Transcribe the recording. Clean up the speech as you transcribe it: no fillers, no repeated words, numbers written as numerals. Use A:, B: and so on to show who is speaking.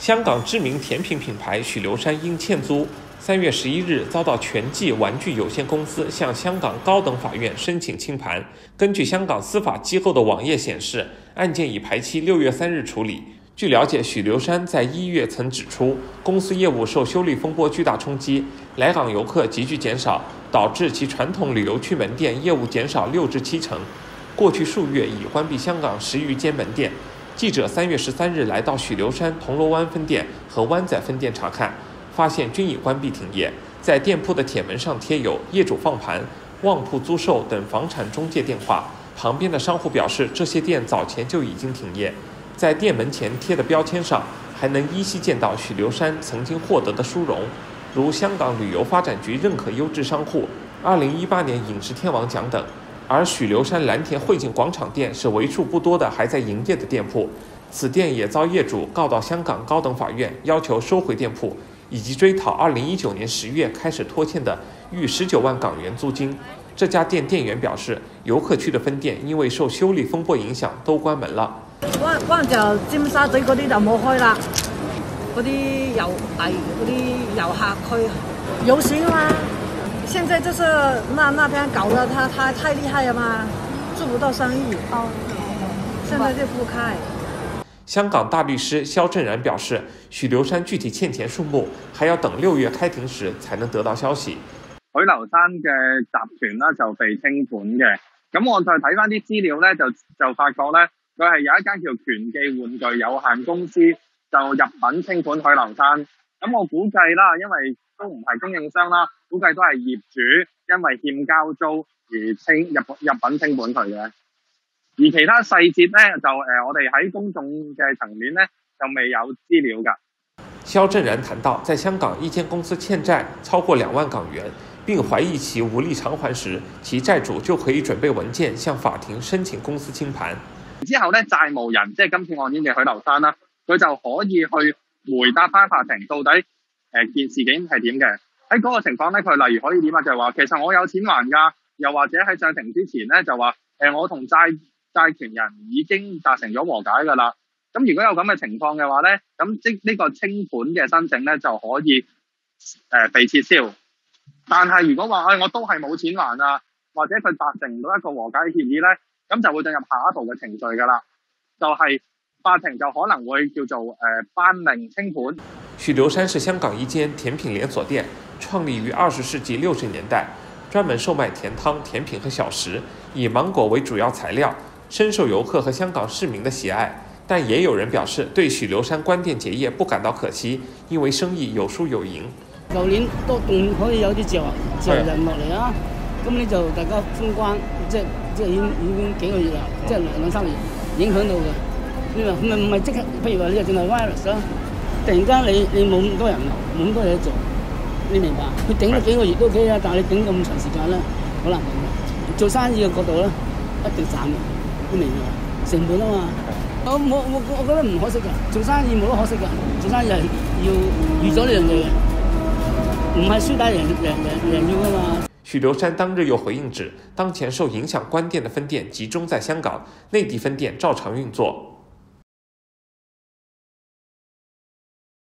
A: 香港知名甜品品牌许留山因欠租，3月11日遭到全季玩具有限公司向香港高等法院申请清盘。根据香港司法机构的网页显示，案件已排期6月3日处理。据了解，许留山在1月曾指出，公司业务受修例风波巨大冲击，来港游客急剧减少，导致其传统旅游区门店业务减少6至7成。过去数月已关闭香港10余间门店。记者3月13日来到许留山铜锣湾分店和湾仔分店查看，发现均已关闭停业。在店铺的铁门上贴有业主放盘、旺铺租售等房产中介电话。旁边的商户表示，这些店早前就已经停业。在店门前贴的标签上，还能依稀见到许留山曾经获得的殊荣，如香港旅游发展局认可优质商户、2018年饮食天王奖等。而许留山蓝田汇景广场店是为数不多的还在营业的店铺，此店也遭业主告到香港高等法院，要求收回店铺，以及追讨2019年10月开始拖欠的逾19万港元租金。这家店店员表示，游客区的分店因為受修例風波影響，都關門了。
B: 灣就尖沙咀嗰啲就冇開啦，嗰啲遊客區遊行啊嘛。現在就是那邊搞得他太厲害了嘛，做不到生意。現在就不開。
A: 香港大律師蕭正然表示，許留山具體欠錢數目還要等6月開庭時才能得到消息。
C: 許留山嘅集團啦就被清盤嘅，咁我就睇翻啲資料咧，就發覺咧，佢係有一間叫權記玩具有限公司就入稟清盤許留山。咁我估計啦，因為都唔係供應商啦，估計都係業主因為欠交租而入稟清盤佢嘅。而其他細節咧，就我哋喺公眾嘅層面咧就未有資料㗎。
A: 蕭正然談到，在香港一間公司欠債超過2萬港元，並懷疑其無力償還時，其債主就可以準備文件向法庭申請公司清盤。
C: 之後咧，債務人即係今次案件嘅許留山啦，佢就可以去回答翻法庭到底件事件係點嘅。喺嗰個情況咧，佢例如可以點啊？就係話其實我有錢還㗎，又或者喺上庭之前咧就話我同債權人已經達成咗和解㗎啦。咁如果有咁嘅情況嘅話咧，咁即呢個清盤嘅申請咧就可以被撤銷。但係如果話我都係冇錢還啊，或者佢達成唔到一個和解協議咧，咁就會進入下一步嘅程序㗎啦。就係法庭就可能會叫做頒令清盤。
A: 許留山是香港一間甜品連鎖店，創立於20世紀60年代，專門售賣甜湯、甜品和小食，以芒果為主要材料，深受遊客和香港市民的喜愛。但也有人表示對許留山關店結業不感到可惜，因為生意有輸有贏。
D: 舊年都仲可以有啲自由人落嚟啊，今年就大家封關，即係已經幾個月啦，即係2-3月影響到嘅。你話唔係即刻，譬如話你又淨係 virus 啦，突然間你冇咁多人流，冇咁多嘢做，你明白？佢頂咗幾個月都 OK 啊，但係你頂咁長時間咧，好難頂嘅。做生意嘅角度咧，一定賺嘅，你明白？成本啊嘛。我覺得唔可惜嘅，做生意冇得可惜嘅，做生意係要預咗呢樣嘢嘅，唔係輸打贏要㗎嘛。
A: 許留山當日又回應指，當前受影響關店的分店集中在香港，內地分店照常運作。